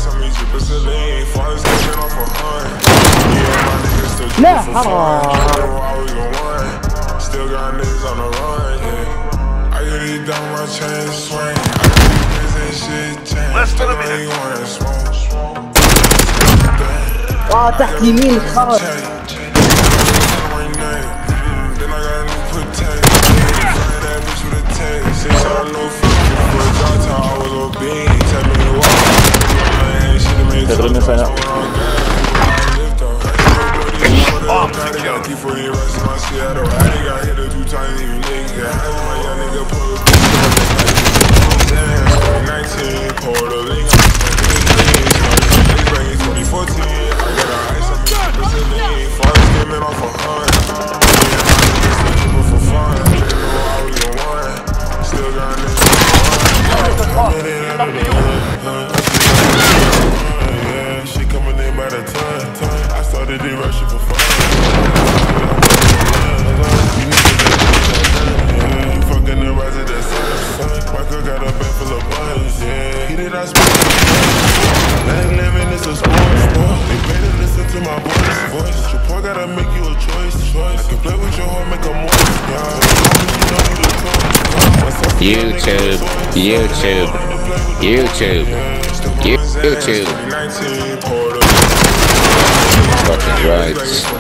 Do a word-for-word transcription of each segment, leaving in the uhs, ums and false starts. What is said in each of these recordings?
ice on me, drippin' saline. Fathers taking off a hunt. Yeah, my niggas still لا drippin' for حرام. fun. You know I was gon' run. Still got niggas on the run, yeah. I get these down my chain swing. I got these niggas and shit change. Less than a Still minute. ain't wanna smoke. اه تحت يمين خالص. تغرمني فيها. She coming in by the ton, ton. I started it rushing for fun. You fucking the rise of the sun. Michael got a bag full of buns, yeah. He did not speak. Life living is a sport, sport. They better listen to my voice, voice. Your boy gotta make you a choice, choice. I can play with your heart, make a moist, yeah. YouTube, YouTube, YouTube, YouTube. Fucking right.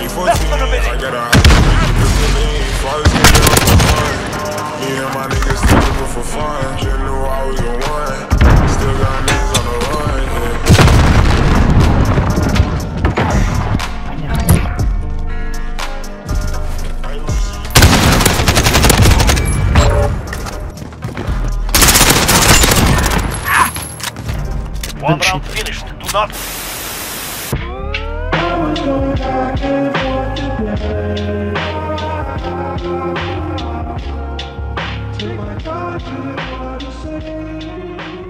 One round finished. Do not. To my God, you want to say